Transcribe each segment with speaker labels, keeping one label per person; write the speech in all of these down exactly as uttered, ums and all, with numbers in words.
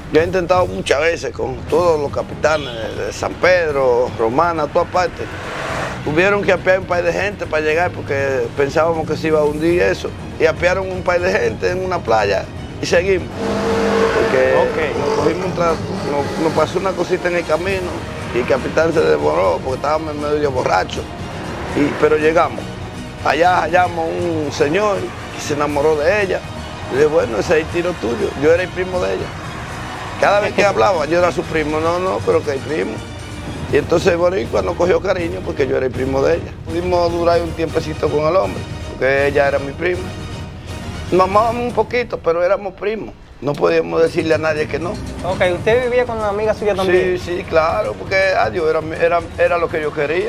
Speaker 1: Yo he intentado muchas veces con todos los capitanes de San Pedro, Romana, todas partes. Tuvieron que apear un par de gente para llegar porque pensábamos que se iba a hundir eso. Y apearon un par de gente en una playa y seguimos. Porque okay. nos, cogimos un nos, nos pasó una cosita en el camino y el capitán se devoró porque estábamos medio borrachos. Y, pero llegamos. Allá hallamos un señor que se enamoró de ella. Y dije, bueno, ese es el tiro tuyo. Yo era el primo de ella. Cada vez que hablaba, yo era su primo. No, no, pero que el primo. Y entonces Boricua nos cogió cariño porque yo era el primo de ella. Pudimos durar un tiempecito con el hombre, porque ella era mi prima. Mamábamos un poquito, pero éramos primos. No podíamos decirle a nadie que no.
Speaker 2: Ok, ¿usted vivía con una amiga suya también?
Speaker 1: Sí, sí, claro, porque adiós, era, era, era lo que yo quería.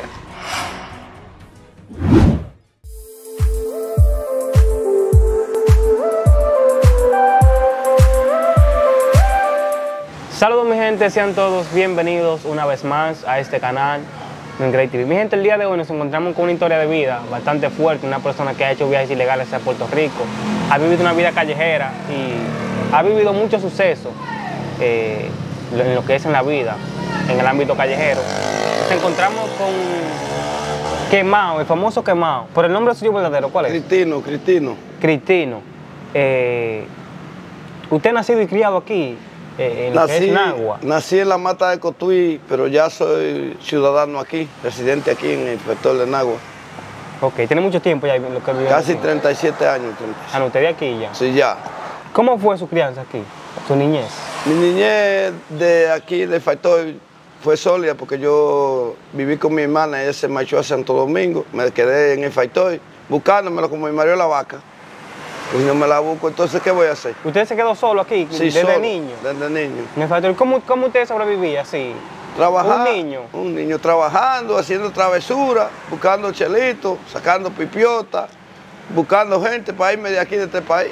Speaker 2: Saludos mi gente, sean todos bienvenidos una vez más a este canal Great T V. Mi gente, el día de hoy nos encontramos con una historia de vida bastante fuerte, una persona que ha hecho viajes ilegales a Puerto Rico, ha vivido una vida callejera y ha vivido muchos sucesos eh, en lo que es en la vida, en el ámbito callejero. Nos encontramos con Quemao, el famoso Quemao. ¿Por el nombre suyo verdadero cuál es?
Speaker 1: Cristino, Cristino.
Speaker 2: Cristino. Eh, ¿Usted ha nacido y criado aquí? Eh, en
Speaker 1: nací,
Speaker 2: lo que es Nagua.
Speaker 1: Nací en la Mata de Cotuí, pero ya soy ciudadano aquí, residente aquí en el sector de Nagua.
Speaker 2: Ok, ¿tiene mucho tiempo ya lo que vive
Speaker 1: Casi
Speaker 2: aquí?
Speaker 1: treinta y siete años. treinta y siete.
Speaker 2: Ah, no, ¿usted de aquí ya?
Speaker 1: Sí, ya.
Speaker 2: ¿Cómo fue su crianza aquí, su niñez?
Speaker 1: Mi niñez de aquí, de Factoy, fue sólida porque yo viví con mi hermana, ella se marchó a Santo Domingo, me quedé en el Factoy, buscándomelo como mi marido la vaca. Pues no me la busco, entonces ¿qué voy a hacer?
Speaker 2: ¿Usted se quedó solo aquí,
Speaker 1: sí,
Speaker 2: desde
Speaker 1: solo,
Speaker 2: niño?
Speaker 1: Desde niño.
Speaker 2: Me faltó, ¿cómo, ¿Cómo usted sobrevivía así?
Speaker 1: Trabajando.
Speaker 2: ¿Un niño?
Speaker 1: Un niño trabajando, haciendo travesuras, buscando chelitos, sacando pipiotas, buscando gente para irme de aquí, de este país.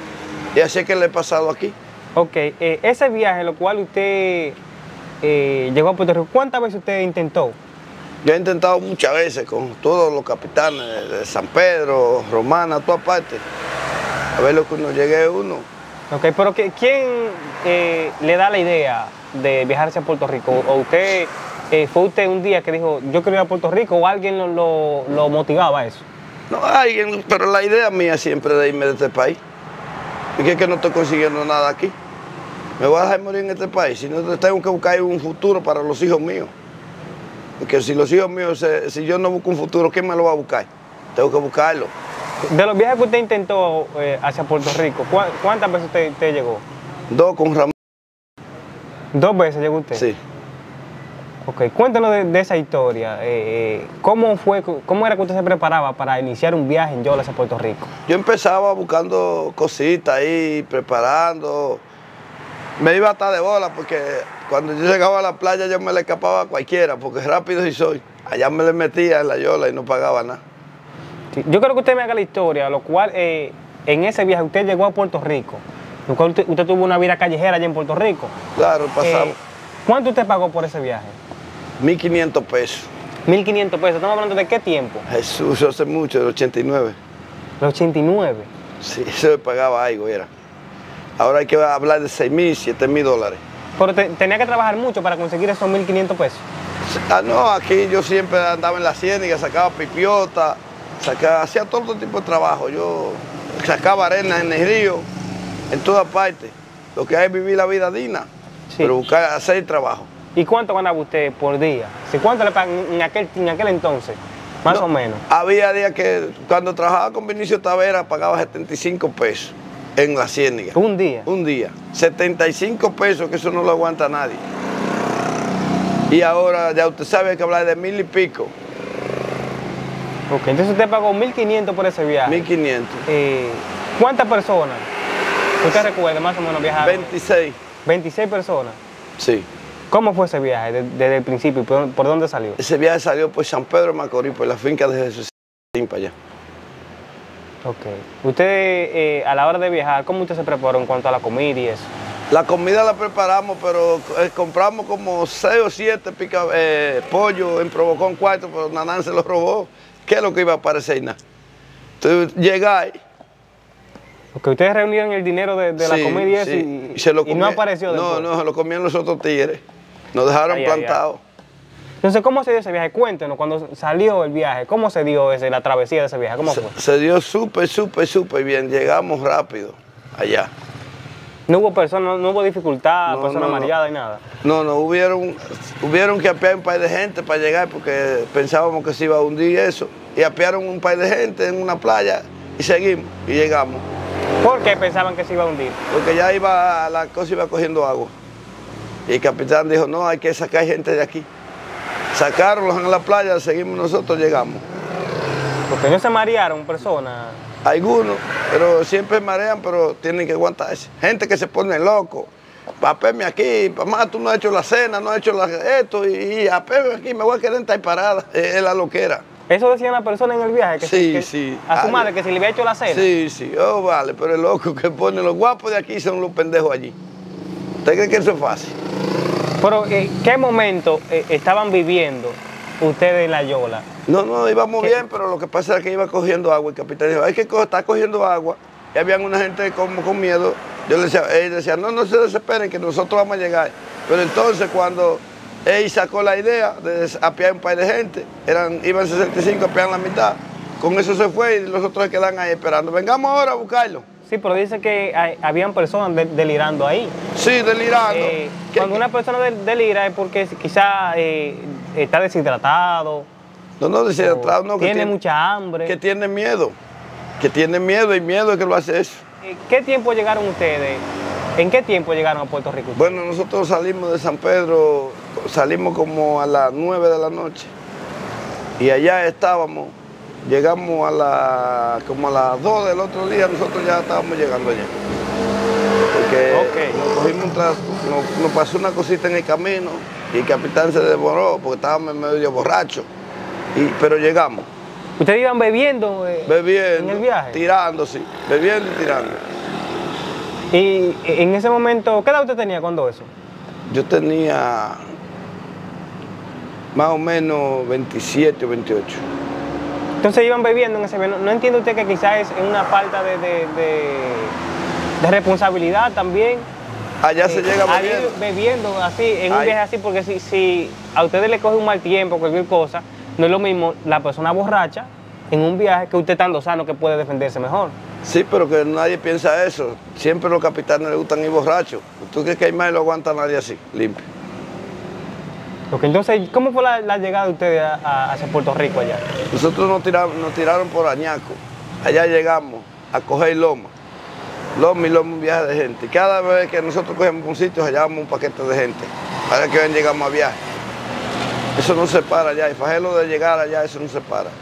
Speaker 1: Y así es que le he pasado aquí.
Speaker 2: Ok, eh, ese viaje, lo cual usted eh, llegó a Puerto Rico, ¿cuántas veces usted intentó?
Speaker 1: Yo he intentado muchas veces con todos los capitanes de San Pedro, Romana, todas partes. A ver lo que uno llegue uno.
Speaker 2: Ok, pero que, ¿quién eh, le da la idea de viajar hacia Puerto Rico? ¿O usted, eh, fue usted un día que dijo, yo quiero ir a Puerto Rico, o alguien lo, lo, lo motivaba a eso?
Speaker 1: No, alguien, pero la idea mía siempre de irme de este país. Y que es que no estoy consiguiendo nada aquí. Me voy a dejar morir en este país, si no tengo que buscar un futuro para los hijos míos. Porque si los hijos míos, si yo no busco un futuro, ¿quién me lo va a buscar? Tengo que buscarlo.
Speaker 2: De los viajes que usted intentó eh, hacia Puerto Rico, ¿cuántas veces usted, usted llegó?
Speaker 1: Dos con Ramón.
Speaker 2: ¿Dos veces llegó usted?
Speaker 1: Sí.
Speaker 2: Ok, cuéntanos de, de esa historia. Eh, eh, ¿Cómo fue, cómo era que usted se preparaba para iniciar un viaje en Yola hacia Puerto Rico?
Speaker 1: Yo empezaba buscando cositas ahí, preparando. Me iba hasta de bola porque cuando yo llegaba a la playa yo me le escapaba a cualquiera, porque rápido sí soy. Allá me le metía en la Yola y no pagaba nada.
Speaker 2: Sí, yo creo que usted me haga la historia, lo cual eh, en ese viaje usted llegó a Puerto Rico, lo cual usted, usted tuvo una vida callejera allá en Puerto Rico.
Speaker 1: Claro, pasamos.
Speaker 2: Eh, ¿Cuánto usted pagó por ese viaje?
Speaker 1: mil quinientos pesos.
Speaker 2: mil quinientos pesos, ¿estamos hablando de qué tiempo?
Speaker 1: Jesús, hace mucho, del ochenta y nueve.
Speaker 2: ¿El ochenta y nueve?
Speaker 1: Sí, eso me pagaba algo, era. Ahora hay que hablar de seis mil, siete mil dólares.
Speaker 2: Pero te, tenía que trabajar mucho para conseguir esos mil quinientos pesos.
Speaker 1: Ah, no, aquí yo siempre andaba en la ciénaga, sacaba pipiota, sacaba, hacía todo tipo de trabajo. Yo sacaba arena en el río, en todas partes. Lo que hay es vivir la vida digna, sí, pero buscar hacer trabajo.
Speaker 2: ¿Y cuánto ganaba usted por día? ¿Cuánto le pagan en aquel, en aquel entonces? Más
Speaker 1: no,
Speaker 2: o menos.
Speaker 1: Había días que cuando trabajaba con Vinicio Tavera pagaba setenta y cinco pesos en la ciénaga.
Speaker 2: ¿Un día?
Speaker 1: Un día. setenta y cinco pesos, que eso no lo aguanta nadie. Y ahora ya usted sabe que hablar de mil y pico.
Speaker 2: Ok, entonces usted pagó mil quinientos por ese viaje.
Speaker 1: mil quinientos.
Speaker 2: Eh, ¿Cuántas personas usted recuerda más o menos viajar?
Speaker 1: veintiséis.
Speaker 2: ¿veintiséis personas?
Speaker 1: Sí.
Speaker 2: ¿Cómo fue ese viaje desde, desde el principio? ¿Por, ¿Por dónde salió?
Speaker 1: Ese viaje salió por San Pedro de Macorís, por la finca de Jesús para allá.
Speaker 2: Ok. Usted, eh, a la hora de viajar, ¿cómo usted se preparó en cuanto a la comida y eso?
Speaker 1: La comida la preparamos, pero eh, compramos como seis o siete pica, eh, pollos en Provocón cuarto, pero Nanán se los robó. ¿Qué es lo que iba a aparecer? Nada. Entonces llegáis
Speaker 2: Porque ustedes reunieron el dinero de, de
Speaker 1: sí,
Speaker 2: la comida y eso,
Speaker 1: sí.
Speaker 2: y,
Speaker 1: se lo
Speaker 2: y no apareció
Speaker 1: No,
Speaker 2: después.
Speaker 1: no, se lo comían los otros tigres. Nos dejaron
Speaker 2: Ay, ay,
Speaker 1: plantados.
Speaker 2: ay. Entonces, ¿cómo se dio ese viaje? Cuéntenos, cuando salió el viaje, ¿cómo se dio ese, la travesía de ese viaje? ¿Cómo
Speaker 1: Se,
Speaker 2: fue?
Speaker 1: se dio súper, súper, súper bien. Llegamos rápido allá.
Speaker 2: No hubo personas, no hubo dificultad,
Speaker 1: No,
Speaker 2: personas
Speaker 1: no, no.
Speaker 2: mareadas y nada.
Speaker 1: No, no, hubieron, hubieron que apear un par de gente para llegar porque pensábamos que se iba a hundir eso. Y apearon un par de gente en una playa y seguimos y llegamos.
Speaker 2: ¿Por qué pensaban que se iba a hundir?
Speaker 1: Porque ya iba, la cosa iba cogiendo agua. Y el capitán dijo, no, hay que sacar gente de aquí. Sacaronlos en la playa, seguimos nosotros, llegamos.
Speaker 2: Porque no se marearon personas.
Speaker 1: Algunos, pero siempre marean, pero tienen que aguantarse. Gente que se pone loco. Apéme aquí, mamá, tú no has hecho la cena, no has hecho la, esto, y, y apéme aquí, me voy a quedar en tal parada. Es, es la loquera.
Speaker 2: ¿Eso decían las personas en el viaje? Que
Speaker 1: Sí,
Speaker 2: que,
Speaker 1: sí.
Speaker 2: A su
Speaker 1: Ah,
Speaker 2: madre, que si le había hecho la cena.
Speaker 1: Sí, sí, oh, vale, pero el loco que pone los guapos de aquí son los pendejos allí. ¿Usted cree que eso es fácil?
Speaker 2: Pero, ¿en qué momento eh, estaban viviendo ustedes en la Yola?
Speaker 1: No, no, íbamos
Speaker 2: ¿Qué?
Speaker 1: bien, pero lo que pasa es que iba cogiendo agua. El capitán dijo, hay que co estar cogiendo agua. Y habían una gente como con miedo. Yo le decía, él decía, no, no se desesperen, que nosotros vamos a llegar. Pero entonces cuando él sacó la idea de apear un par de gente, eran, iban sesenta y cinco, apearon la mitad. Con eso se fue y los otros se quedan ahí esperando. Vengamos ahora a buscarlo.
Speaker 2: Sí, pero dice que hay, habían personas de, delirando ahí.
Speaker 1: Sí, delirando.
Speaker 2: Eh,
Speaker 1: ¿Qué-
Speaker 2: cuando
Speaker 1: qué?
Speaker 2: una persona del- delira es porque quizá eh, está deshidratado,
Speaker 1: No, no, decía atrás, no, que
Speaker 2: tiene mucha hambre.
Speaker 1: Que tiene miedo. Que tiene miedo y miedo es que lo hace eso.
Speaker 2: Eh, ¿Qué tiempo llegaron ustedes? ¿En qué tiempo llegaron a Puerto Rico?
Speaker 1: Bueno, nosotros salimos de San Pedro, salimos como a las nueve de la noche. Y allá estábamos, llegamos a la, como a las dos del otro día, nosotros ya estábamos llegando allá. Porque
Speaker 2: Ok.
Speaker 1: nos, cogimos un tra- nos, nos pasó una cosita en el camino y el capitán se demoró porque estábamos medio borrachos. Y, pero llegamos,
Speaker 2: ¿Ustedes iban bebiendo eh,
Speaker 1: bebiendo,
Speaker 2: en el viaje?
Speaker 1: tirando, sí, bebiendo y tirando.
Speaker 2: Y en ese momento, ¿qué edad usted tenía cuando eso?
Speaker 1: Yo tenía más o menos veintisiete o veintiocho.
Speaker 2: Entonces iban bebiendo en ese viaje. ¿No, no entiende usted que quizás es una falta de, de, de, de responsabilidad también?
Speaker 1: Allá se
Speaker 2: Eh,
Speaker 1: llega
Speaker 2: a ir
Speaker 1: bebiendo.
Speaker 2: bebiendo así, en un
Speaker 1: Ahí.
Speaker 2: viaje así, porque si, si a ustedes les coge un mal tiempo, cualquier cosa, no es lo mismo la persona borracha en un viaje que usted estando sano que puede defenderse mejor.
Speaker 1: Sí, pero que nadie piensa eso. Siempre los capitanes les gustan ir borrachos. ¿Tú crees que hay más y lo aguanta nadie así, limpio?
Speaker 2: Porque entonces, ¿cómo fue la, la llegada de ustedes a- a- hacia Puerto Rico allá?
Speaker 1: Nosotros nos tiraron, nos tiraron por Añaco. Allá llegamos a coger loma. Loma y loma, un viaje de gente. Cada vez que nosotros cogemos un sitio, hallábamos un paquete de gente. Para que ven, llegamos a viaje. Eso no se para allá. El fajelo de llegar allá, eso no se para.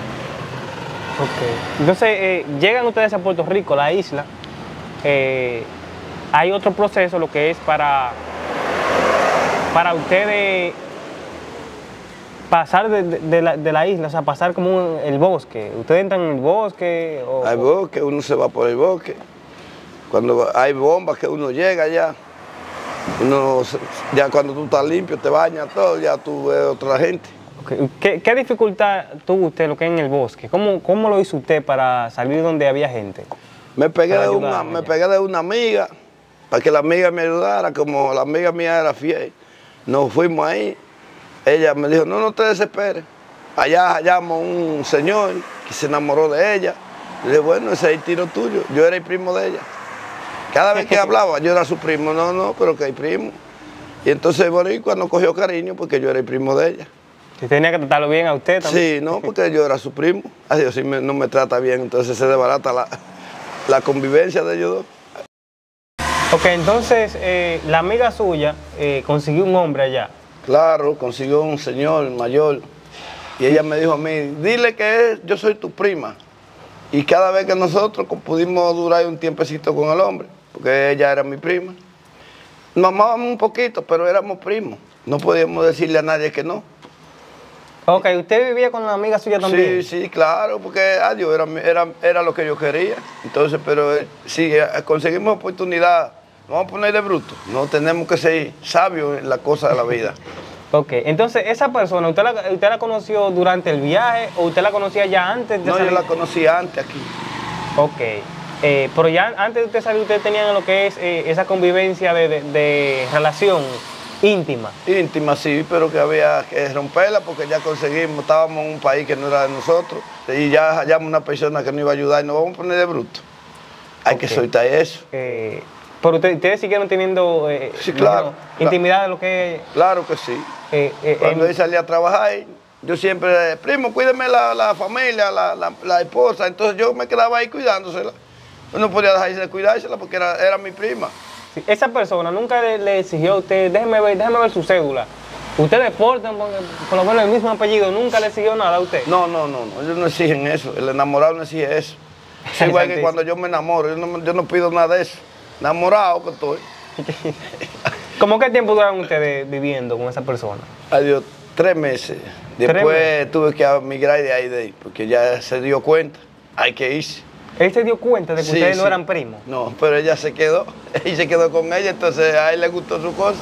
Speaker 2: Ok. Entonces, eh, llegan ustedes a Puerto Rico, la isla. eh, hay otro proceso, lo que es para, para ustedes pasar de, de- de la, de la isla, o sea, pasar como un- el bosque. ¿Ustedes entran en el bosque? O,
Speaker 1: Hay bosque, uno se va por el bosque. Cuando hay bombas que uno llega allá, uno, se- ya cuando tú estás limpio, te bañas todo, ya tú ves otra gente.
Speaker 2: Ok. ¿Qué, qué dificultad tuvo usted lo que es en el bosque? ¿Cómo, cómo lo hizo usted para salir donde había gente?
Speaker 1: Me pegué,
Speaker 2: Para
Speaker 1: de una,
Speaker 2: ayudar,
Speaker 1: me
Speaker 2: ya.
Speaker 1: pegué de una amiga, para que la amiga me ayudara, como la amiga mía era fiel. Nos fuimos ahí, ella me dijo, no, no te desesperes. Allá hallamos un señor que se enamoró de ella. Le dije, bueno, ese es el tiro tuyo, yo era el primo de ella. Cada vez que hablaba, yo era su primo, no, no, pero que hay primo. Y entonces Boricua no cogió cariño porque yo era el primo de ella.
Speaker 2: ¿Usted tenía que tratarlo bien a usted también?
Speaker 1: Sí, no, porque yo era su primo. Adiós, si me- no me trata bien, entonces se desbarata la, la convivencia de ellos dos.
Speaker 2: Ok, entonces eh, la amiga suya eh, consiguió un hombre allá.
Speaker 1: Claro, consiguió un señor mayor y ella me dijo a mí, dile que es- yo soy tu prima. Y cada vez que nosotros co- pudimos durar un tiempecito con el hombre, porque ella era mi prima, nos amábamos un poquito, pero éramos primos. No podíamos decirle a nadie que no.
Speaker 2: Ok, ¿usted vivía con la amiga suya también?
Speaker 1: Sí, sí, claro, porque adiós, era, mi- era, era lo que yo quería. Entonces, pero eh, si eh, conseguimos oportunidad, nos vamos a poner de bruto. No tenemos que ser sabios en la cosa de la vida.
Speaker 2: Ok, entonces esa persona, ¿usted la, ¿usted la conoció durante el viaje o usted la conocía ya antes de
Speaker 1: No, yo
Speaker 2: salir?
Speaker 1: la conocí antes aquí.
Speaker 2: Ok. Eh, pero ya antes de usted salir, ustedes tenían lo que es eh, esa convivencia de, de, de relación íntima.
Speaker 1: Íntima, sí, pero que había que romperla porque ya conseguimos, estábamos en un país que no era de nosotros y ya hallamos una persona que nos iba a ayudar y nos vamos a poner de bruto. Hay okay. que soltar eso.
Speaker 2: Eh, pero ustedes, ustedes siguieron teniendo eh,
Speaker 1: sí, claro,
Speaker 2: no, intimidad de lo que...
Speaker 1: Claro que sí.
Speaker 2: Eh, eh,
Speaker 1: Cuando
Speaker 2: en...
Speaker 1: él salía a trabajar, yo siempre, primo, cuídeme la, la familia, la, la, la esposa. Entonces yo me quedaba ahí cuidándosela. Yo no podía dejarse de cuidársela porque era, era mi prima.
Speaker 2: Sí, esa persona nunca le, le exigió a usted, déjeme ver, déjeme ver su cédula. Ustedes portan por lo menos el mismo apellido, nunca le exigió nada a usted.
Speaker 1: No, no, no, no, ellos no exigen eso, el enamorado no exige eso. Es igual que cuando yo me enamoro, yo no, yo no pido nada de eso. Enamorado que estoy.
Speaker 2: ¿Cómo qué tiempo duraron ustedes viviendo con esa persona?
Speaker 1: Adiós, tres meses. Después ¿Tres meses? Tuve que emigrar de ahí, de ahí, porque ya se dio cuenta, hay que irse.
Speaker 2: ¿Él se dio cuenta de que sí, ustedes
Speaker 1: sí.
Speaker 2: no eran primos?
Speaker 1: No, pero ella se quedó, él se quedó con ella, entonces a él le gustó su cosa.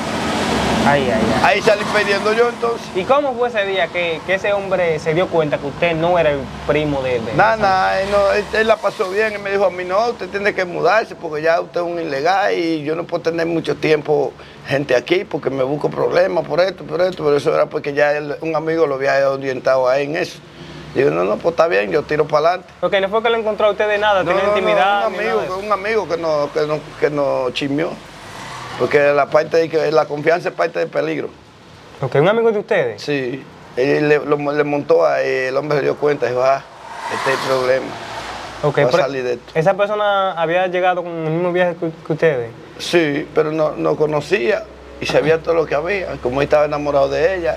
Speaker 2: Ay, ay, ay.
Speaker 1: Ahí salí pidiendo yo entonces.
Speaker 2: ¿Y cómo fue ese día que, que ese hombre se dio cuenta que usted no era el primo de él?
Speaker 1: Nada, nada, él, no, él, él la pasó bien, él me dijo a mí, no, usted tiene que mudarse porque ya usted es un ilegal y yo no puedo tener mucho tiempo gente aquí porque me busco problemas por esto, por esto, pero eso era porque ya él, un amigo lo había orientado ahí en eso. Digo, no, no, pues está bien, yo tiro para adelante.
Speaker 2: Ok, no fue que lo encontró a usted de nada,
Speaker 1: no,
Speaker 2: tenía
Speaker 1: no,
Speaker 2: intimidad.
Speaker 1: No, un amigo, un amigo que nos que no, que no chismeó. Porque la parte de que la confianza es parte del peligro.
Speaker 2: Ok, ¿un amigo de ustedes?
Speaker 1: Sí, él le, lo, le montó ahí, el hombre se dio cuenta y dijo, ah, este es el problema.
Speaker 2: Okay,
Speaker 1: voy a salir de esto.
Speaker 2: ¿Esa persona había llegado con el mismo viaje que, que ustedes?
Speaker 1: Sí, pero no, no conocía y sabía todo lo que había, como él estaba enamorado de ella.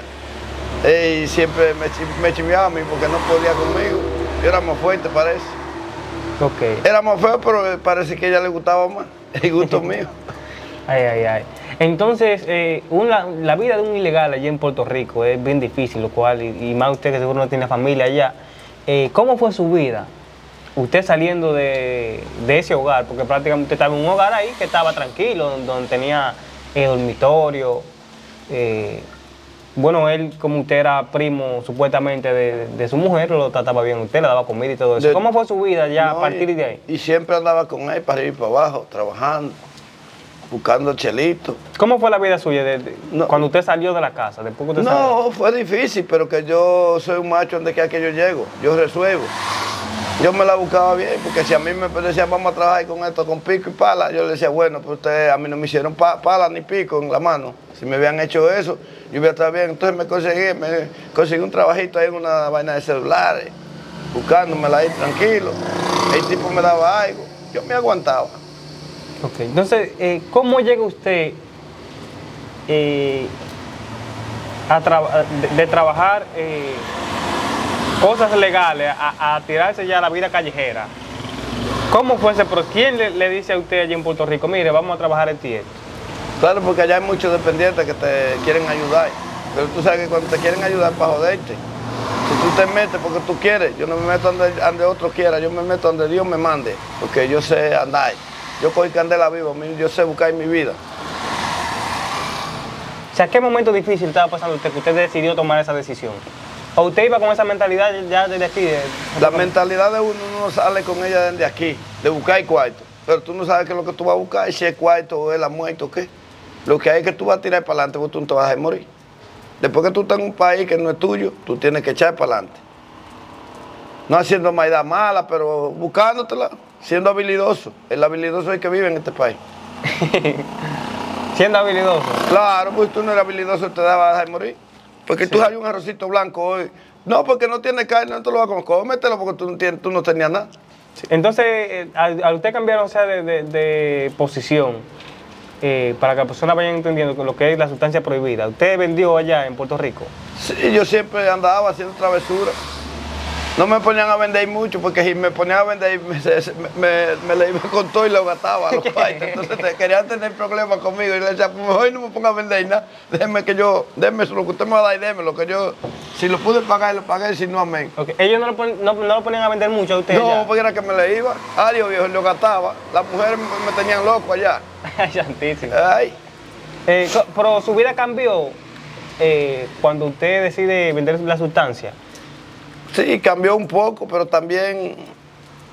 Speaker 1: Y siempre me, me chismeaba a mí porque no podía conmigo. Yo era más fuerte, parece.
Speaker 2: Okay.
Speaker 1: Era más feo, pero parece que a ella le gustaba más. El gusto mío.
Speaker 2: Ay, ay, ay. Entonces, eh, una, la vida de un ilegal allí en Puerto Rico es bien difícil, lo cual, y, y más usted que seguro no tiene familia allá. Eh, ¿Cómo fue su vida? Usted saliendo de, de ese hogar, porque prácticamente usted estaba en un hogar ahí que estaba tranquilo, donde, donde tenía eh, dormitorio. Eh, bueno, él, como usted era primo supuestamente de, de su mujer, lo trataba bien usted, le daba comida y todo eso. De, ¿Cómo fue su vida ya no, a partir
Speaker 1: y,
Speaker 2: de ahí?
Speaker 1: Y siempre andaba con él para arriba y para abajo, trabajando, buscando chelito.
Speaker 2: ¿Cómo fue la vida suya de, de, no, cuando usted salió de la casa? Después que usted
Speaker 1: no,
Speaker 2: salió?
Speaker 1: Fue difícil, pero que yo soy un macho donde quiera que yo llego, yo resuelvo. Yo me la buscaba bien, porque si a mí me decían vamos a trabajar con esto, con pico y pala, yo le decía, bueno, pero ustedes a mí no me hicieron pa, pala ni pico en la mano. Si me habían hecho eso, yo hubiera estado bien. Entonces me conseguí, me conseguí un trabajito ahí en una vaina de celulares, buscándomela ahí tranquilo. El tipo me daba algo, yo me aguantaba.
Speaker 2: Ok, entonces, eh, ¿cómo llega usted eh, a tra de, de trabajar eh, cosas legales a, a tirarse ya a la vida callejera? ¿Cómo fue ese proceso? ¿Quién le, le dice a usted allí en Puerto Rico, mire, vamos a trabajar en esto?
Speaker 1: Claro, porque allá hay muchos dependientes que te quieren ayudar, pero tú sabes que cuando te quieren ayudar para joderte, si tú te metes porque tú quieres, yo no me meto donde, donde otro quiera, yo me meto donde Dios me mande, porque yo sé andar, yo cojo candela viva, yo sé buscar mi vida.
Speaker 2: O sea, ¿qué momento difícil estaba pasando usted que usted decidió tomar esa decisión? ¿O usted iba con esa mentalidad ya desde aquí? De...
Speaker 1: La mentalidad de uno no sale con ella desde aquí, de buscar el cuarto, pero tú no sabes qué es lo que tú vas a buscar, si es cuarto o es la muerte o qué. Lo que hay es que tú vas a tirar para adelante porque tú no te vas a morir. Después que tú estás en un país que no es tuyo, tú tienes que echar para adelante. No haciendo maldad mala, pero buscándotela, siendo habilidoso. El habilidoso es el que vive en este país.
Speaker 2: Siendo habilidoso.
Speaker 1: Claro, pues tú no eres habilidoso, te vas a dejar morir. Porque sí. Tú hay un arrocito blanco hoy. No, porque no tiene carne, no te lo vas a comer. Cómetelo porque tú no, tienes, tú no tenías nada.
Speaker 2: Sí. Entonces, al, al usted cambiar, o sea, de, de, de posición, Eh, para que las personas vayan entendiendo lo que es la sustancia prohibida. ¿Usted vendió allá en Puerto Rico?
Speaker 1: Sí, yo siempre andaba haciendo travesuras. No me ponían a vender mucho, porque si me ponían a vender, me, me, me le iba con todo y lo gastaba a los paites. Entonces te, querían tener problemas conmigo. Y le decía, pues mejor no me ponga a vender nada. Déjeme que yo, déjeme lo que usted me va a dar y déjeme lo que yo, si lo pude pagar, lo pagué, si no, amén.
Speaker 2: Okay. ¿Ellos no lo, pon, no, no lo ponían a vender mucho a usted?
Speaker 1: No,
Speaker 2: allá?
Speaker 1: porque era que me le iba. Adiós, viejo, lo gastaba. Las mujeres me, me tenían loco allá.
Speaker 2: Ay, santísimo.
Speaker 1: Ay.
Speaker 2: Eh, pero su vida cambió eh, cuando usted decide vender la sustancia.
Speaker 1: Sí, cambió un poco, pero también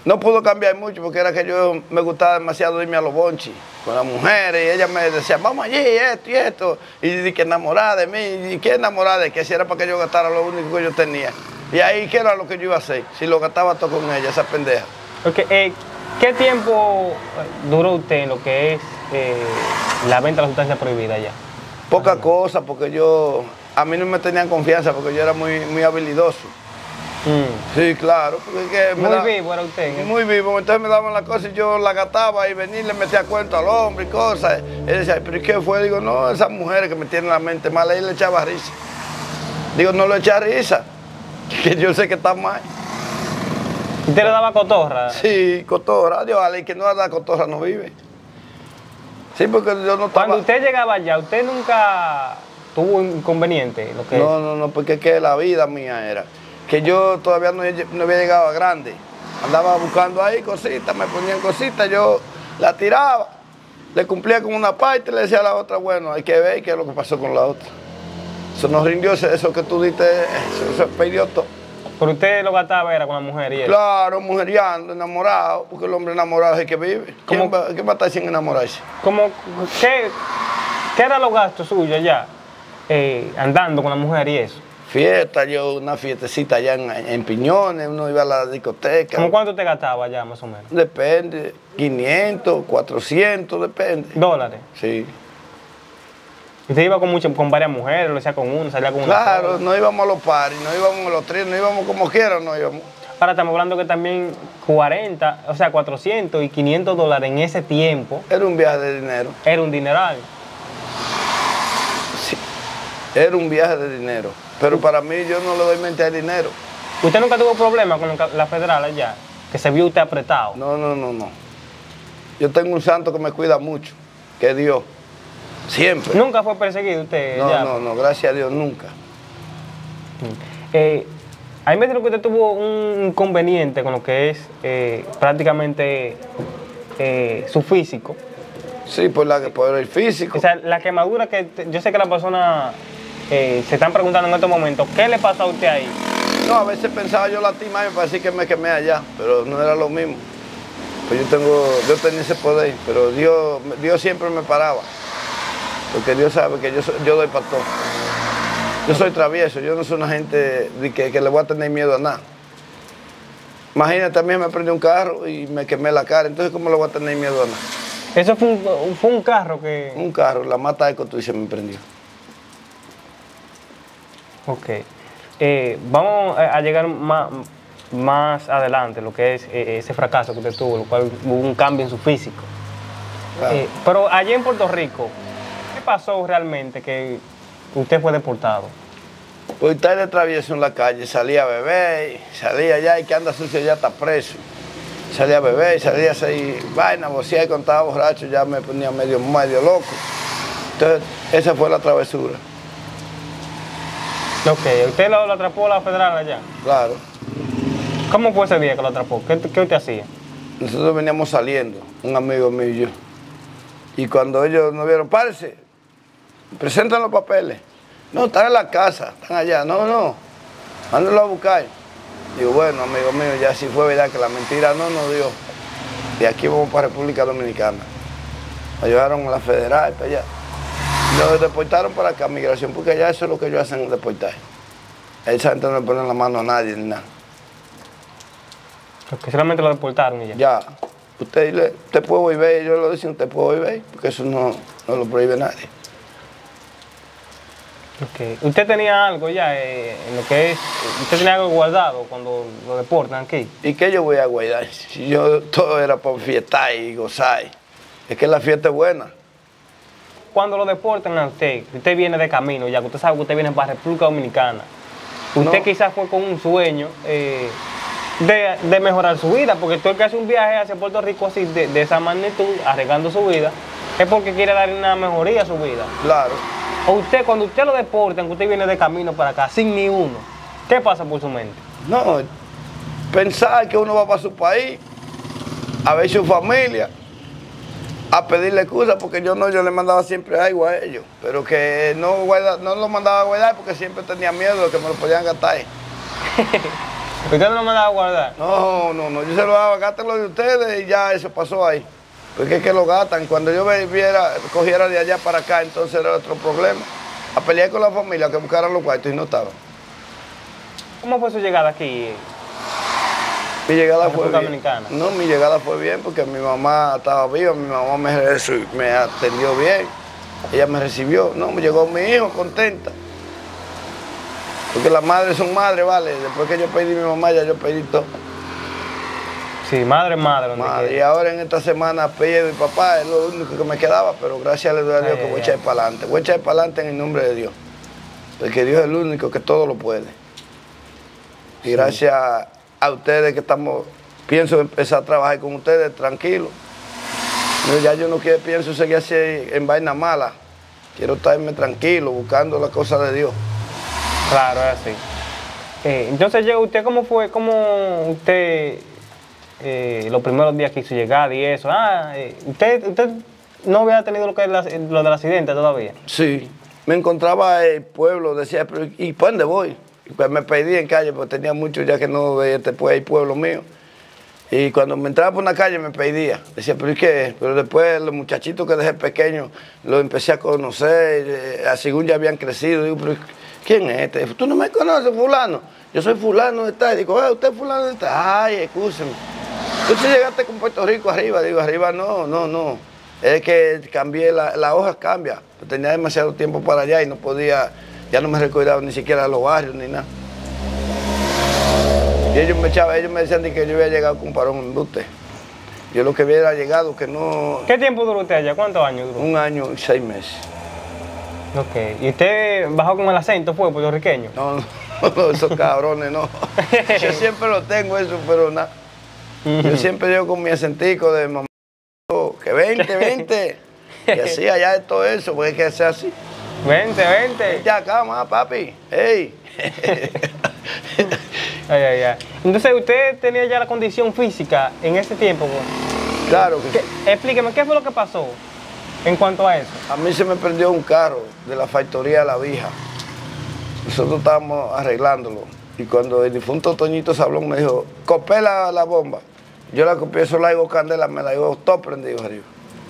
Speaker 1: No pudo cambiar mucho porque era que yo me gustaba demasiado irme a los bonchis con las mujeres y ellas me decían, vamos allí, esto y esto. Y dije que enamorada de mí, y que enamorada de que si era para que yo gastara lo único que yo tenía. Y ahí, ¿qué era lo que yo iba a hacer? Si lo gastaba todo con ella, esa pendeja.
Speaker 2: Okay, eh, ¿qué tiempo duró usted en lo que es eh, la venta de la sustancia prohibida ya?
Speaker 1: Poca cosa, porque yo, a mí no me tenían confianza porque yo era muy, muy habilidoso. Mm. Sí, claro. Porque que
Speaker 2: muy
Speaker 1: da,
Speaker 2: vivo era usted. ¿eh?
Speaker 1: Muy vivo. Entonces me daban las cosas y yo la gastaba y venía y le metía cuento al hombre y cosas. Él decía, ¿pero qué fue? Digo, no, esas mujeres que me tienen la mente mala. Y le echaba risa. Digo, no le echa risa, que yo sé que está mal.
Speaker 2: ¿Usted le daba cotorra?
Speaker 1: Sí, cotorra. Dios, Ale, que no da cotorra no vive. Sí, porque yo no estaba...
Speaker 2: Cuando usted llegaba allá, ¿usted nunca tuvo inconveniente? Lo que
Speaker 1: no,
Speaker 2: es?
Speaker 1: no, no, porque es que la vida mía era que yo todavía no, no había llegado a grande. Andaba buscando ahí cositas, me ponían cositas, yo la tiraba, le cumplía con una parte y le decía a la otra, bueno, hay que ver qué es lo que pasó con la otra. Eso nos rindió, eso que tú diste, eso se perdió todo.
Speaker 2: Pero usted lo gastaba era con la mujer y eso.
Speaker 1: Claro, mujeriando, enamorado, porque el hombre enamorado es el que vive. ¿Quién va, ¿Quién va a estar sin enamorarse?
Speaker 2: ¿Cómo, qué, ¿Qué eran los gastos suyos allá, eh, andando con la mujer y eso?
Speaker 1: Fiesta, yo una fiestecita allá en, en Piñones, uno iba a la discoteca.
Speaker 2: ¿Cómo cuánto te gastaba allá más o menos?
Speaker 1: Depende, quinientos, cuatrocientos, depende.
Speaker 2: ¿Dólares?
Speaker 1: Sí.
Speaker 2: ¿Y usted iba con, mucho, con varias mujeres, lo hacía con uno, salía con una?
Speaker 1: Claro, no íbamos a los paris, no íbamos a los tríos, no íbamos como quieran, no íbamos.
Speaker 2: Ahora estamos hablando que también cuarenta, o sea, cuatrocientos y quinientos dólares en ese tiempo.
Speaker 1: Era un viaje de dinero.
Speaker 2: Era un dineral.
Speaker 1: Sí, era un viaje de dinero. Pero para mí yo no le doy mente al dinero.
Speaker 2: ¿Usted nunca tuvo problemas con la federal allá? Que se vio usted apretado.
Speaker 1: No, no, no, no. Yo tengo un santo que me cuida mucho, que es Dios. Siempre.
Speaker 2: ¿Nunca fue perseguido usted?
Speaker 1: No,
Speaker 2: ya?
Speaker 1: no, no, gracias a Dios, nunca.
Speaker 2: Eh, a mí me dijo que usted tuvo un inconveniente con lo que es eh, prácticamente eh, su físico.
Speaker 1: Sí, por, la, por el físico.
Speaker 2: O sea, la quemadura que yo sé que la persona eh, se están preguntando en estos momentos, ¿qué le pasó a usted ahí?
Speaker 1: No, a veces pensaba yo lastimar y me parecía que me quemé allá, pero no era lo mismo. Pues yo tengo, yo tenía ese poder, pero Dios, Dios siempre me paraba. Porque Dios sabe que yo, yo doy para todo. Yo soy travieso, yo no soy una gente de que, que le voy a tener miedo a nada. Imagínate, a mí me prendió un carro y me quemé la cara, entonces ¿cómo le voy a tener miedo a nada?
Speaker 2: ¿Eso fue un, fue un carro que...?
Speaker 1: Un carro, la mata de Cotuí se me prendió.
Speaker 2: Ok. Eh, vamos a llegar más, más adelante, lo que es eh, ese fracaso que usted tuvo, lo cual hubo un cambio en su físico. Claro. Eh, pero allá en Puerto Rico, ¿qué pasó realmente que usted fue deportado?
Speaker 1: Pues estar de travieso en la calle, salía a beber, salía allá y que anda sucio ya está preso. Salía a beber, salía a hacer vaina, bocear y cuando estaba borracho ya me ponía medio, medio loco. Entonces, esa fue la travesura.
Speaker 2: Ok, ¿usted lo, lo atrapó la federal allá?
Speaker 1: Claro.
Speaker 2: ¿Cómo fue ese día que lo atrapó? ¿Qué, qué usted hacía?
Speaker 1: Nosotros veníamos saliendo, un amigo mío y yo. Y cuando ellos nos vieron, párese, presentan los papeles. No, están en la casa, están allá. No, no, mándenlo a buscar. Digo, bueno, amigo mío, ya sí fue verdad que la mentira no nos dio. De aquí vamos para República Dominicana. Nos llevaron a la federal para allá. Nos deportaron para acá, migración, porque allá eso es lo que ellos hacen, deportar. Esa gente no le pone la mano a nadie ni nada.
Speaker 2: Porque solamente lo deportaron y ya.
Speaker 1: Ya. Usted dile, usted puede volver, yo lo decía, usted puede volver, porque eso no, no lo prohíbe nadie.
Speaker 2: Okay. ¿Usted tenía algo ya eh, en lo que es, usted tenía algo guardado cuando lo deportan aquí?
Speaker 1: ¿Y qué yo voy a guardar? Si yo todo era para fiestar y gozar. Es que la fiesta es buena.
Speaker 2: Cuando lo deportan a usted, usted viene de camino ya, que usted sabe que usted viene para República Dominicana. Usted no. Quizás fue con un sueño eh, de, de mejorar su vida, porque todo el que hace un viaje hacia Puerto Rico así, de, de esa magnitud, arriesgando su vida, es porque quiere darle una mejoría a su vida.
Speaker 1: Claro.
Speaker 2: O usted, cuando usted lo deportan, que usted viene de camino para acá, sin ni uno, ¿qué pasa por su mente?
Speaker 1: No, pensar que uno va para su país, a ver su familia, a pedirle excusa, porque yo no, yo le mandaba siempre algo a ellos, pero que no, guarda, no lo mandaba a guardar porque siempre tenía miedo de que me lo podían gastar.
Speaker 2: ¿Usted no lo mandaba a guardar?
Speaker 1: No, no, no, yo se lo daba, gátenlo de ustedes y ya eso pasó ahí. Porque es que lo gastan. Cuando yo me viera, cogiera de allá para acá, entonces era otro problema. A pelear con la familia, que buscaran los cuartos y no estaban.
Speaker 2: ¿Cómo fue su llegada aquí?
Speaker 1: Mi llegada fue bien.
Speaker 2: Dominicana.
Speaker 1: No, mi llegada fue bien porque mi mamá estaba viva, mi mamá me, me atendió bien, ella me recibió. No, me llegó mi hijo contenta. Porque las madres son madres, ¿vale? Después que yo pedí mi mamá, ya yo pedí todo.
Speaker 2: Sí, madre, madre.
Speaker 1: madre. Y ahora en esta semana pedí mi papá, es lo único que me quedaba, pero gracias le doy a Dios ay, que voy a echar para adelante. Voy a echar para adelante en el nombre de Dios. Porque Dios es el único que todo lo puede. Y sí. Gracias a ustedes que estamos, pienso empezar a trabajar con ustedes tranquilo. Ya yo no quiero, pienso seguir así en vaina mala. Quiero estarme tranquilo, buscando las cosas de Dios.
Speaker 2: Claro, es así. Eh, entonces, ¿usted cómo fue, cómo usted, eh, los primeros días que hizo llegar y eso? Ah, eh, ¿usted, usted no había tenido lo que es la, lo del accidente todavía?
Speaker 1: Sí, me encontraba en el pueblo, decía, pero ¿y para dónde voy? Pues me pedí en calle, porque tenía mucho ya que no veía después el pueblo mío. Y cuando me entraba por una calle me pedía. Decía, ¿pero y qué? Pero después los muchachitos que dejé pequeños los empecé a conocer, así según ya habían crecido. Digo, ¿pero quién es este? ¿Tú no me conoces, fulano? Yo soy fulano de tal. Digo, ah, ¿usted es fulano de tal? Ay, escúcheme. Entonces llegaste con Puerto Rico arriba. Digo, arriba no, no, no. Es que cambié, la, la hoja cambia. Tenía demasiado tiempo para allá y no podía... Ya no me recordaba ni siquiera los barrios ni nada. Y ellos me echaban, ellos me decían que yo había llegado con parón en usted. Yo lo que hubiera llegado que no...
Speaker 2: ¿Qué tiempo duró usted allá? ¿Cuántos años duró?
Speaker 1: Un año y seis meses.
Speaker 2: Ok. ¿Y usted bajó con el acento, fue puertorriqueño?
Speaker 1: No, no, no, esos cabrones no. Yo siempre lo tengo eso, pero nada. Yo siempre llego con mi acentico de mamá, que vente, vente. Y así allá es todo eso, porque hay que hacer así.
Speaker 2: Vente, vente.
Speaker 1: Ya acá, más, papi. Hey.
Speaker 2: Ay, ay, ay. Entonces, ¿usted tenía ya la condición física en ese tiempo? Pues?
Speaker 1: Claro que
Speaker 2: sí. Explíqueme, ¿qué fue lo que pasó en cuanto a eso?
Speaker 1: A mí se me prendió un carro de la factoría de La Vija. Nosotros estábamos arreglándolo. Y cuando el difunto Toñito Sablón me dijo, copé la, la bomba. Yo la copié, eso la hago candela, me la hago todo prendido arriba.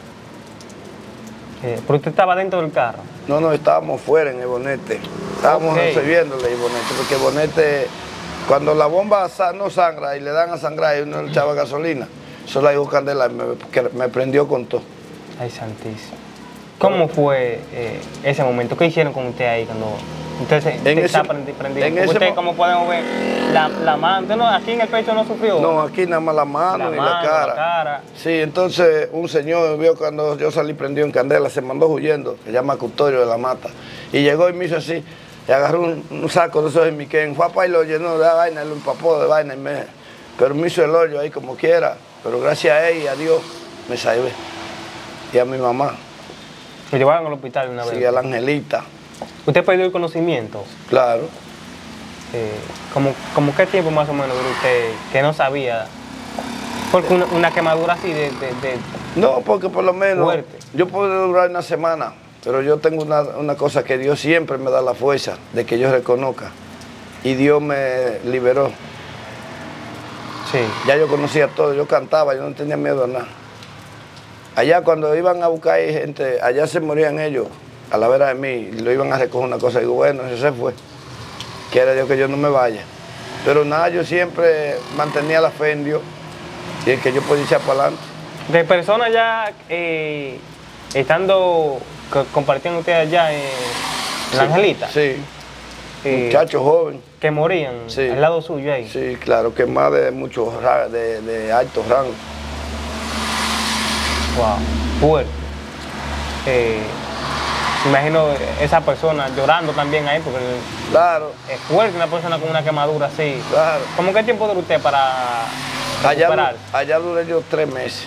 Speaker 2: Eh, ¿Pero usted estaba dentro del carro?
Speaker 1: No, no, estábamos fuera en el bonete. Estábamos okay. recibiéndole el bonete, porque el bonete, cuando la bomba no sangra y le dan a sangrar y uno le echaba gasolina, eso la dijo candela y me, me prendió con todo.
Speaker 2: Ay, santísimo. ¿Cómo fue eh, ese momento? ¿Qué hicieron con usted ahí cuando usted se
Speaker 1: en ese,
Speaker 2: está prendido?
Speaker 1: En ese
Speaker 2: usted, como podemos ver, la, la mano, ¿usted no, aquí en el pecho no sufrió?
Speaker 1: No, aquí nada más la mano
Speaker 2: la
Speaker 1: y
Speaker 2: mano,
Speaker 1: la, cara.
Speaker 2: la cara.
Speaker 1: Sí, entonces un señor vio cuando yo salí prendido en candela, se mandó huyendo, se llama Custodio de la Mata, y llegó y me hizo así, y agarró un, un saco de esos de Miquén, fue para y lo llenó de vaina, lo empapó de vaina, y me, pero me hizo el hoyo ahí como quiera, pero gracias a él y a Dios me salvé, y a mi mamá.
Speaker 2: ¿Lo llevaron al hospital una vez?
Speaker 1: Sí, a la Angelita.
Speaker 2: ¿Usted perdió el conocimiento?
Speaker 1: Claro.
Speaker 2: Eh, ¿como, ¿Como qué tiempo más o menos duró usted que no sabía? Porque una, una quemadura así de, de, de...
Speaker 1: No, porque por lo menos
Speaker 2: fuerte.
Speaker 1: Yo puedo durar una semana, pero yo tengo una, una cosa que Dios siempre me da la fuerza de que yo reconozca. Y Dios me liberó.
Speaker 2: Sí.
Speaker 1: Ya yo conocía todo, yo cantaba, yo no tenía miedo a nada. Allá cuando iban a buscar gente, allá se morían ellos, a la vera de mí, y lo iban a recoger una cosa, y digo, bueno, eso se fue. Quiere Dios que yo no me vaya. Pero nada, yo siempre mantenía la fe en Dios, y el que yo podía echar para adelante.
Speaker 2: De personas ya, eh, estando, compartiendo ustedes allá en, en
Speaker 1: sí,
Speaker 2: La Angelita.
Speaker 1: Sí,
Speaker 2: eh,
Speaker 1: muchachos jóvenes.
Speaker 2: Que morían
Speaker 1: sí.
Speaker 2: al lado suyo ahí.
Speaker 1: Sí, claro, que más de muchos, de, de altos rangos.
Speaker 2: Wow, fuerte. Eh, imagino esa persona llorando también ahí, porque
Speaker 1: claro.
Speaker 2: Es fuerte una persona con una quemadura así.
Speaker 1: Claro.
Speaker 2: ¿Cómo qué tiempo duró usted para recuperar?
Speaker 1: Allá, allá duré yo tres meses.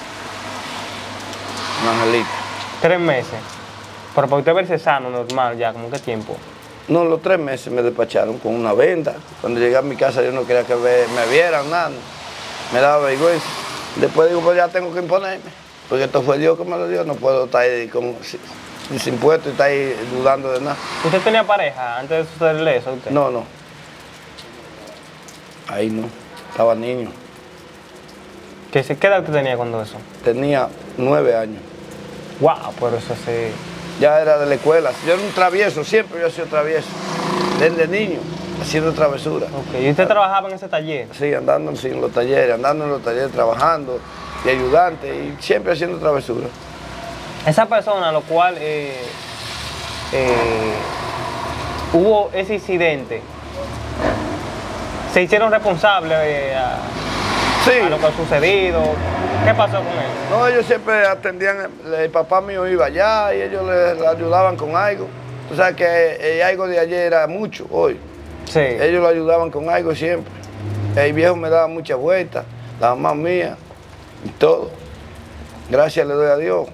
Speaker 1: Angelita.
Speaker 2: Tres meses. Pero para usted verse sano, normal ya, ¿cómo qué tiempo?
Speaker 1: No, los tres meses me despacharon con una venda. Cuando llegué a mi casa yo no quería que me vieran nada. Me daba vergüenza. Después digo, pues ya tengo que imponerme. Porque esto fue Dios que me lo dio, no puedo estar ahí con, sin, sin puesto y estar ahí dudando de nada.
Speaker 2: ¿Usted tenía pareja antes de sucederle eso a usted?
Speaker 1: No, no. Ahí no, estaba niño.
Speaker 2: ¿Qué, ¿Qué edad usted tenía cuando eso?
Speaker 1: Tenía nueve años.
Speaker 2: Wow, pero eso sí.
Speaker 1: Ya era de la escuela. Yo era un travieso, siempre yo he sido travieso. Desde niño, haciendo travesuras.
Speaker 2: Okay. ¿Y usted trabajaba en ese taller?
Speaker 1: Sí, andando en los talleres, andando en los talleres, trabajando de ayudante y siempre haciendo travesuras.
Speaker 2: Esa persona, lo cual eh, eh, hubo ese incidente, se hicieron responsables eh, a,
Speaker 1: sí.
Speaker 2: a lo que ha sucedido. ¿Qué pasó con él?
Speaker 1: No, ellos siempre atendían, el papá mío iba allá y ellos le, le ayudaban con algo. Tú sabes que el algo de ayer era mucho hoy.
Speaker 2: Sí.
Speaker 1: Ellos lo ayudaban con algo siempre. El viejo me daba muchas vueltas, la mamá mía y todo. Gracias le doy a Dios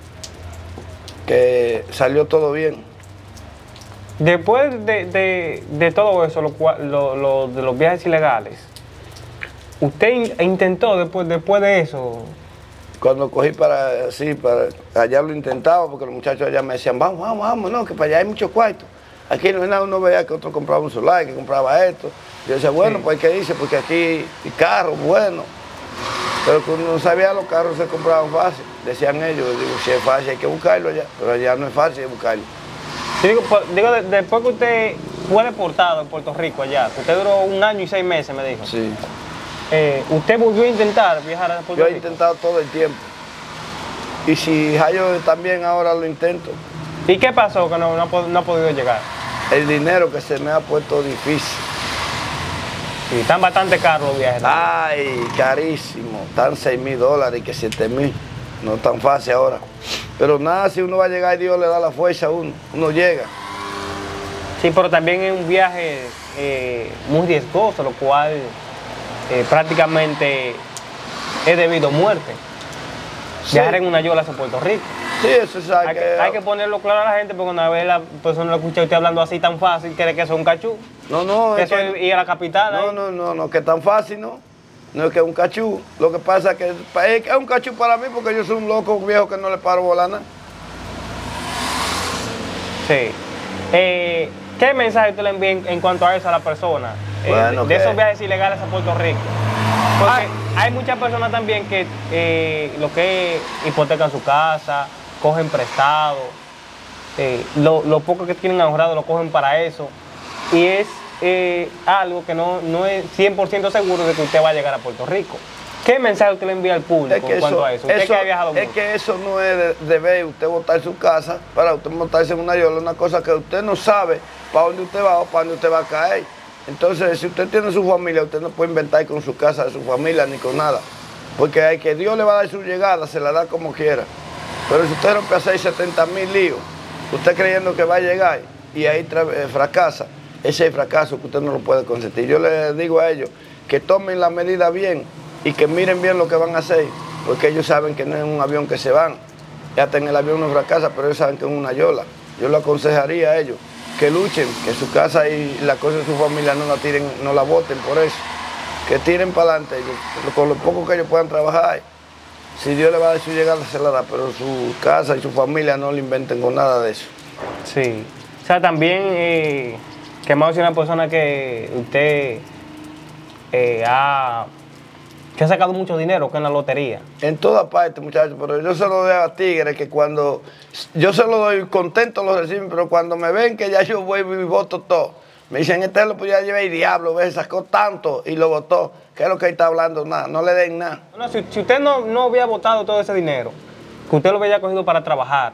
Speaker 1: que salió todo bien.
Speaker 2: Después de, de, de todo eso, lo, cual, lo, lo, de los viajes ilegales, ¿usted in, intentó después, después de eso?
Speaker 1: Cuando cogí para, sí, para allá lo intentaba, porque los muchachos allá me decían, vamos, vamos, vamos, no, que para allá hay muchos cuartos. Aquí no hay nada, uno veía que otro compraba un solar, que compraba esto. Yo decía, bueno, sí. Pues ¿qué dice? Porque aquí hay carros, bueno. Pero cuando uno sabía, los carros se compraban fácil, decían ellos. Yo digo, si es fácil, hay que buscarlo allá, pero allá no es fácil buscarlo.
Speaker 2: Sí, digo, digo, después que usted fue deportado en Puerto Rico allá, usted duró un año y seis meses, me dijo.
Speaker 1: Sí.
Speaker 2: Eh, ¿Usted volvió a intentar viajar a Puerto
Speaker 1: Yo he
Speaker 2: Rico?
Speaker 1: intentado todo el tiempo. Y si yo también ahora lo intento.
Speaker 2: ¿Y qué pasó que no, no, no ha podido llegar?
Speaker 1: El dinero que se me ha puesto difícil.
Speaker 2: Sí, están bastante caros los viajes.
Speaker 1: Ay, carísimo. Están seis mil dólares y que siete mil. No es tan fácil ahora. Pero nada, si uno va a llegar, Dios le da la fuerza a uno. Uno llega.
Speaker 2: Sí, pero también es un viaje eh, muy riesgoso, lo cual eh, prácticamente es debido a muerte. Sí. Viajar en una yola hacia Puerto Rico.
Speaker 1: Sí, eso es hay,
Speaker 2: hay, que,
Speaker 1: que,
Speaker 2: hay que ponerlo claro a la gente, porque una vez la persona lo escucha usted hablando así tan fácil, cree que eso es un cachú.
Speaker 1: No, no.
Speaker 2: Que
Speaker 1: es
Speaker 2: eso
Speaker 1: que,
Speaker 2: es ir a la capital.
Speaker 1: No,
Speaker 2: ahí.
Speaker 1: no, no, no, que es tan fácil, ¿no? No es que es un cachú. Lo que pasa es que es un cachú para mí porque yo soy un loco viejo que no le paro volana.
Speaker 2: Sí. Eh, ¿Qué mensaje usted le envía en, en cuanto a eso a la persona?
Speaker 1: Bueno,
Speaker 2: eh, de, de
Speaker 1: que...
Speaker 2: esos viajes ilegales a Puerto Rico. Porque Ay. hay muchas personas también que eh, lo que hipotecan su casa, cogen prestado, eh, lo, lo poco que tienen ahorrado lo cogen para eso. Y es eh, algo que no, no es cien por ciento seguro de que usted va a llegar a Puerto Rico. ¿Qué mensaje usted le envía al público
Speaker 1: es que
Speaker 2: en cuanto
Speaker 1: eso,
Speaker 2: a eso? Usted
Speaker 1: eso,
Speaker 2: que ha viajado
Speaker 1: es
Speaker 2: mucho.
Speaker 1: que eso no es de, de ver usted botar su casa para usted montarse en una yola, una cosa que usted no sabe para dónde usted va o para dónde usted va a caer. Entonces, si usted tiene su familia, usted no puede inventar con su casa, de su familia, ni con nada. Porque hay que Dios le va a dar su llegada, se la da como quiera. Pero si usted rompe a hacer setenta mil líos, usted creyendo que va a llegar y ahí eh, fracasa, ese es el fracaso que usted no lo puede consentir. Yo le digo a ellos que tomen la medida bien y que miren bien lo que van a hacer, porque ellos saben que no es un avión que se van. Ya hasta en el avión no fracasa, pero ellos saben que es una yola. Yo le aconsejaría a ellos que luchen, que su casa y la cosa de su familia no la tiren, no la boten por eso. Que tiren para adelante, con lo poco que ellos puedan trabajar. Si Dios le va a dar su llegada, se la da, pero su casa y su familia no le inventen con nada de eso.
Speaker 2: Sí. O sea, también, eh, que más de una persona que usted eh, ha... que ha sacado mucho dinero, que en la lotería.
Speaker 1: En toda parte, muchachos, pero yo se lo doy a Tigres, que cuando yo se lo doy contento, lo reciben, pero cuando me ven que ya yo voy y voto todo, me dicen, este lo podía llevar el diablo, ¿ves? Sacó tanto y lo votó. ¿Qué es lo que él está hablando? Nada, no le den nada.
Speaker 2: No, si, si usted no, no había votado todo ese dinero, que usted lo había cogido para trabajar,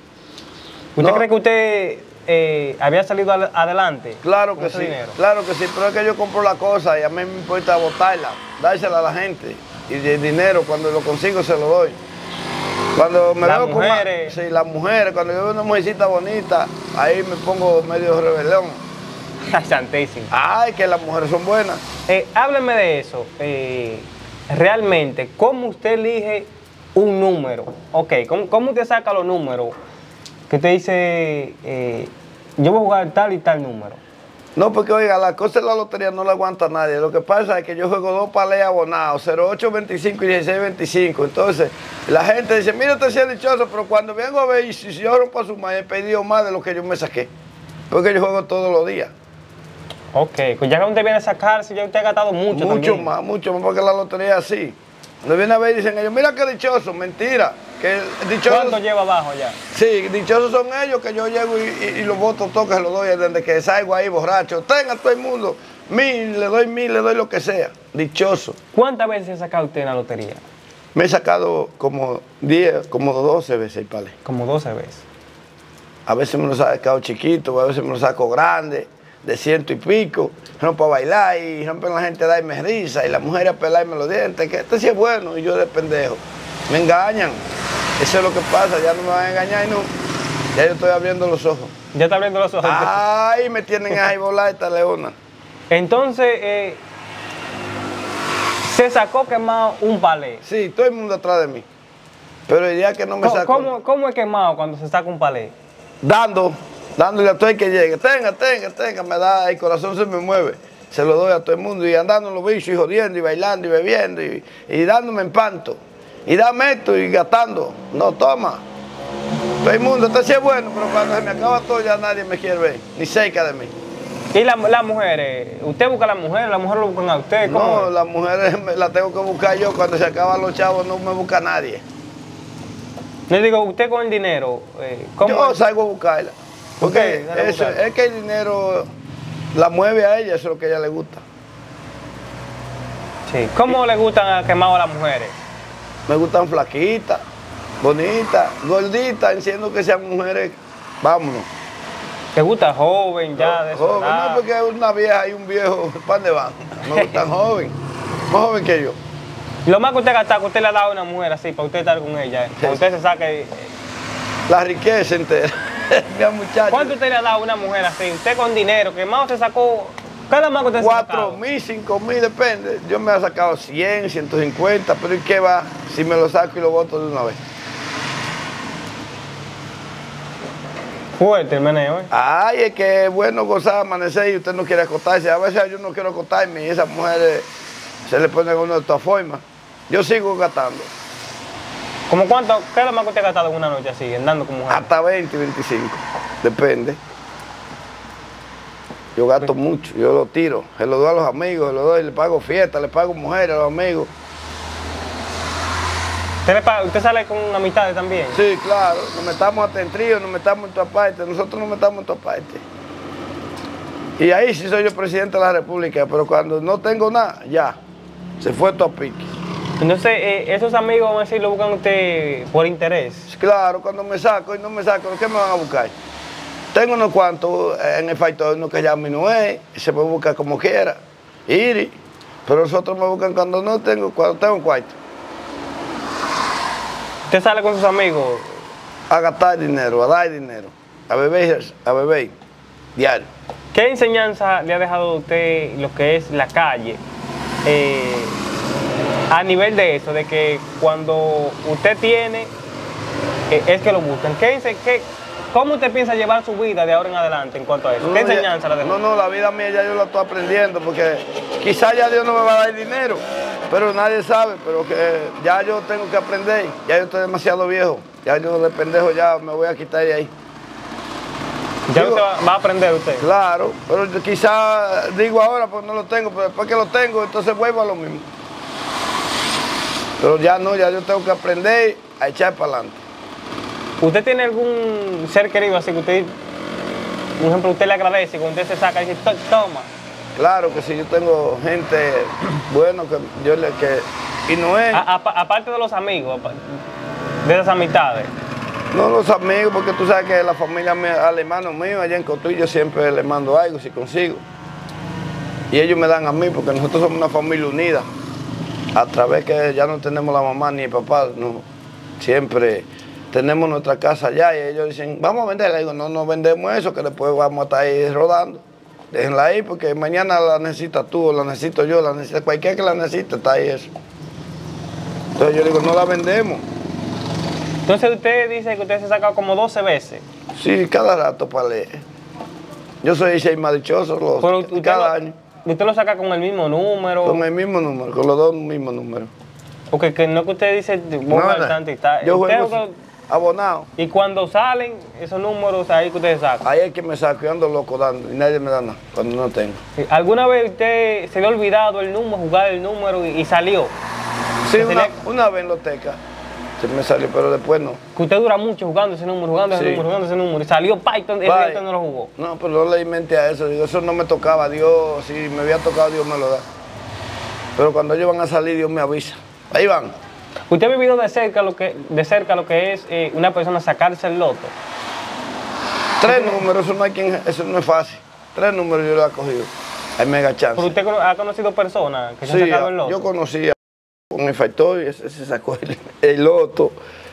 Speaker 2: ¿usted no cree que usted eh, había salido al, adelante?
Speaker 1: Claro que sí, dinero? Claro que sí, pero es que yo compro la cosa y a mí me importa votarla, dársela a la gente. Y el dinero, cuando lo consigo, se lo doy. Cuando me
Speaker 2: las
Speaker 1: veo
Speaker 2: mujeres.
Speaker 1: Con, sí, las mujeres, cuando yo veo una mujercita bonita, ahí me pongo medio rebelión.
Speaker 2: Santísimo.
Speaker 1: Ay, que las mujeres son buenas.
Speaker 2: Eh, hábleme de eso. Eh, realmente, ¿cómo usted elige un número? Ok, ¿cómo, cómo usted saca los números? Que usted dice, eh, yo voy a jugar tal y tal número.
Speaker 1: No, porque oiga, la cosa de la lotería no la aguanta nadie. Lo que pasa es que yo juego dos palés abonados, cero ocho veinticinco y dieciséis veinticinco. Entonces, la gente dice, mira, usted es dichoso, pero cuando vengo a ver, y si yo rompo a su madre, he pedido más de lo que yo me saqué. Porque yo juego todos los días.
Speaker 2: Ok, pues ya que usted viene a sacarse, ya usted ha gastado mucho
Speaker 1: Mucho
Speaker 2: también.
Speaker 1: más, mucho más, porque la lotería es así. Cuando viene a ver dicen ellos, mira qué dichoso, mentira. Que dichosos,
Speaker 2: ¿Cuánto lleva abajo ya?
Speaker 1: sí, dichosos son ellos que yo llego y, y, y los votos todos que se los doy desde que salgo ahí borracho. Tenga todo el mundo, mil, le doy mil, le doy lo que sea. Dichoso.
Speaker 2: ¿Cuántas veces se ha sacado usted en la lotería?
Speaker 1: Me he sacado como diez, como doce veces el palé.
Speaker 2: Como doce veces.
Speaker 1: A veces me lo he sacado chiquito, a veces me lo saco grande, de ciento y pico, no para bailar y rompen la gente a darme risa y las mujeres a pelarme los dientes, que este sí es bueno y yo de pendejo. Me engañan, eso es lo que pasa, ya no me van a engañar y no, ya yo estoy abriendo los ojos.
Speaker 2: Ya está abriendo los ojos.
Speaker 1: Ay, me tienen ahí volar esta leona.
Speaker 2: Entonces, eh, se sacó quemado un palé.
Speaker 1: Sí, todo el mundo atrás de mí, pero el día que no me
Speaker 2: ¿Cómo,
Speaker 1: saco...
Speaker 2: ¿Cómo, cómo es quemado cuando se saca un palé?
Speaker 1: Dando, dándole a todo el que llegue, tenga, tenga, tenga, me da, el corazón se me mueve, se lo doy a todo el mundo y andando en los bichos y jodiendo y bailando y bebiendo y, y dándome en panto, y dame esto y gastando, no, toma, todo el mundo, este sí es bueno, pero cuando se me acaba todo ya nadie me quiere ver, ni cerca de mí.
Speaker 2: ¿Y las la mujeres? ¿Usted busca a las mujeres? ¿Las mujeres lo buscan a usted? ¿Cómo
Speaker 1: No,
Speaker 2: es?
Speaker 1: las mujeres me- las tengo que buscar yo, cuando se acaban los chavos no me busca nadie.
Speaker 2: Le digo, usted con el dinero, eh, ¿cómo
Speaker 1: Yo
Speaker 2: es?
Speaker 1: salgo a buscarla, porque
Speaker 2: Ok, sale a
Speaker 1: eso,
Speaker 2: buscarla.
Speaker 1: es que el dinero la mueve a ella, eso es lo que a ella le gusta.
Speaker 2: Sí. ¿Cómo le gustan quemados a las mujeres?
Speaker 1: Me gustan flaquitas, bonitas, gorditas, enciendo que sean mujeres, vámonos.
Speaker 2: ¿Te gusta joven ya de
Speaker 1: Joven,
Speaker 2: esa edad?
Speaker 1: no, porque una vieja y un viejo, ¿para dónde van? Me gustan joven, más joven que yo.
Speaker 2: Lo más que usted gasta, que usted le ha dado a una mujer así, para usted estar con ella, eh, para usted se saque... eh,
Speaker 1: La riqueza entera, mi muchacho.
Speaker 2: ¿Cuánto usted le ha dado a una mujer así? Usted con dinero, quemado se sacó... Cada más que usted se ha
Speaker 1: Cuatro
Speaker 2: sacado.
Speaker 1: mil, cinco mil, depende. Yo me he sacado cien, ciento cincuenta, pero ¿y qué va si me lo saco y lo boto de una vez?
Speaker 2: Fuerte el meneo, ¿eh?
Speaker 1: Ay, es que es bueno gozar, amanecer y usted no quiere acostarse. A veces yo no quiero acostarme y esas mujeres se le ponen a uno de todas formas. Yo sigo gastando.
Speaker 2: ¿Cómo cuánto? ¿Qué es lo más que usted ha gastado en una noche así, andando con mujer?
Speaker 1: Hasta veinte, veinticinco. Depende. Yo gasto mucho, yo lo tiro. Se lo doy a los amigos, se lo doy, le pago fiesta, le pago mujeres a los amigos.
Speaker 2: ¿Usted, le paga- usted sale con amistades también?
Speaker 1: Sí, claro. Nos metamos hasta en trío, nos metamos en todas partes. Nosotros nos metamos en todas partes. Y ahí sí soy yo presidente de la República, pero cuando no tengo nada, ya. Se fue todo a pique.
Speaker 2: Entonces, eh, esos amigos, vamos a decir, lo buscan a usted por interés.
Speaker 1: Claro, cuando me saco y no me saco, ¿qué me van a buscar? Tengo unos cuantos en el factor, uno que llama mi Noé, y se me busca como quiera, Iri, pero nosotros me buscan cuando no tengo, cuando tengo cuarto,
Speaker 2: Usted sale con sus amigos,
Speaker 1: a gastar dinero, a dar dinero, a beber, a beber, diario.
Speaker 2: ¿qué enseñanza le ha dejado a usted lo que es la calle? Eh, a nivel de eso, de que cuando usted tiene, eh, es que lo buscan. ¿Qué, ense- qué, ¿Cómo usted piensa llevar su vida de ahora en adelante en cuanto a eso? ¿Qué
Speaker 1: No, ya-
Speaker 2: enseñanza le dejó?
Speaker 1: No, no, la vida mía ya yo la estoy aprendiendo, porque quizás ya Dios no me va a dar dinero, pero nadie sabe, pero que ya yo tengo que aprender, ya yo estoy demasiado viejo, ya yo de pendejo ya me voy a quitar de ahí.
Speaker 2: Ya
Speaker 1: digo-
Speaker 2: usted va, va a aprender usted.
Speaker 1: Claro, pero yo quizás digo ahora pues no lo tengo, pero después que lo tengo, entonces vuelvo a lo mismo. Pero ya no, ya yo tengo que aprender a echar para adelante.
Speaker 2: ¿Usted tiene algún ser querido así que usted, por ejemplo, usted le agradece, cuando usted se saca y dice, "To- toma"?
Speaker 1: Claro que sí, yo tengo gente buena que yo le que y no es,
Speaker 2: A- apa- aparte de los amigos, apa- de esas amistades.
Speaker 1: no los amigos, porque tú sabes que la familia mía, al hermano mío allá en Cotuí, yo siempre le mando algo si consigo. Y ellos me dan a mí, porque nosotros somos una familia unida. A través que ya no tenemos la mamá ni el papá, no, siempre tenemos nuestra casa allá y ellos dicen, vamos a venderla. Y digo, no, no vendemos eso, que después vamos a estar ahí rodando. Déjenla ahí porque mañana la necesitas tú, o la necesito yo, la necesita cualquiera que la necesite, está ahí eso. Entonces yo digo, no la vendemos.
Speaker 2: Entonces usted dice que usted se ha sacado como doce veces.
Speaker 1: Sí, cada rato para leer. Yo soy seis más dichoso los,
Speaker 2: Pero usted
Speaker 1: cada
Speaker 2: lo,
Speaker 1: año.
Speaker 2: usted lo saca con el mismo número.
Speaker 1: Con el mismo número, con los dos mismos números.
Speaker 2: Porque que no es que usted dice, voy
Speaker 1: No,
Speaker 2: a
Speaker 1: no.
Speaker 2: tanto y tal.
Speaker 1: Yo
Speaker 2: Usted
Speaker 1: juego
Speaker 2: juega
Speaker 1: abonado.
Speaker 2: Y cuando salen esos números ahí que ustedes sacan.
Speaker 1: Ahí es que me saco, yo ando loco dando y nadie me da nada cuando no tengo.
Speaker 2: ¿Alguna vez usted se le ha olvidado el número, jugar el número y, y salió?
Speaker 1: Sí, una,
Speaker 2: le...
Speaker 1: una vez en loteca se me salió, pero después no.
Speaker 2: Que usted dura mucho jugando ese número, jugando ese
Speaker 1: Sí.
Speaker 2: número, jugando ese número y salió Python, ese día usted no lo jugó.
Speaker 1: No, pero no le di mente a eso, digo, eso no me tocaba, Dios, si me había tocado, Dios me lo da. Pero cuando ellos van a salir, Dios me avisa. Ahí van.
Speaker 2: ¿Usted ha vivido de cerca lo que, de cerca lo que es eh, una persona sacarse el loto?
Speaker 1: Tres números, eso no, hay quien, eso no es fácil. Tres números yo lo he cogido. Hay mega chance.
Speaker 2: ¿Pero usted ha conocido personas que se
Speaker 1: Sí,
Speaker 2: han sacado el loto?
Speaker 1: yo conocía con el factor y ese se sacó el, el loto,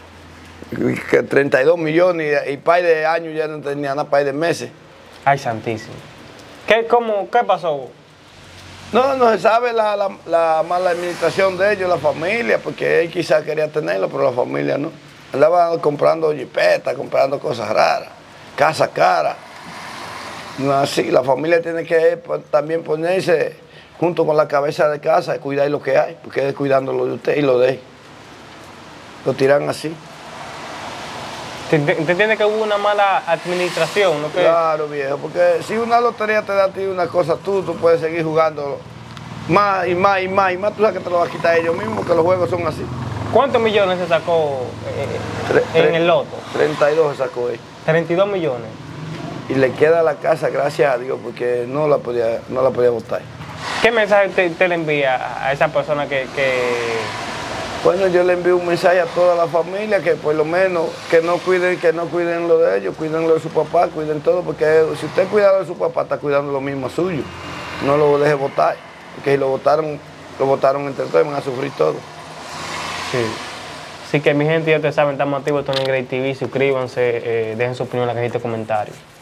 Speaker 1: que treinta y dos millones y, y par de años ya no tenía nada, par de meses.
Speaker 2: Ay, santísimo. ¿Qué, cómo, ¿Qué pasó?
Speaker 1: No, no se sabe la, la, la mala administración de ellos, la familia, porque él quizás quería tenerlo, pero la familia no. Andaba comprando jipetas, comprando cosas raras, casa cara. No así, la familia tiene que también ponerse junto con la cabeza de casa y cuidar lo que hay, porque es cuidando lo de usted y lo de él. Lo tiran así.
Speaker 2: ¿Usted entiende que hubo una mala administración? ¿No?
Speaker 1: Claro, viejo, porque si una lotería te da a ti una cosa, tú, tú puedes seguir jugando más y más y más y más, tú sabes que te lo vas a quitar ellos mismos, que los juegos son así.
Speaker 2: ¿Cuántos millones se sacó eh,
Speaker 1: Tre
Speaker 2: en
Speaker 1: tre
Speaker 2: el loto?
Speaker 1: treinta y dos se sacó él.
Speaker 2: treinta y dos millones.
Speaker 1: Y le queda la casa, gracias a Dios, porque no la podía, no la podía botar.
Speaker 2: ¿Qué mensaje usted, usted le envía a esa persona que, que...
Speaker 1: Bueno, yo le envío un mensaje a toda la familia que por lo menos que no cuiden, que no cuiden lo de ellos, cuiden lo de su papá, cuiden todo, porque si usted cuida lo de su papá, está cuidando lo mismo suyo. No lo deje votar, porque si lo votaron, lo votaron entre todos, van a sufrir todo.
Speaker 2: Sí. Así que mi gente, ya ustedes saben, estamos activos en Great T V, suscríbanse, eh, dejen su opinión en la cajita de comentarios.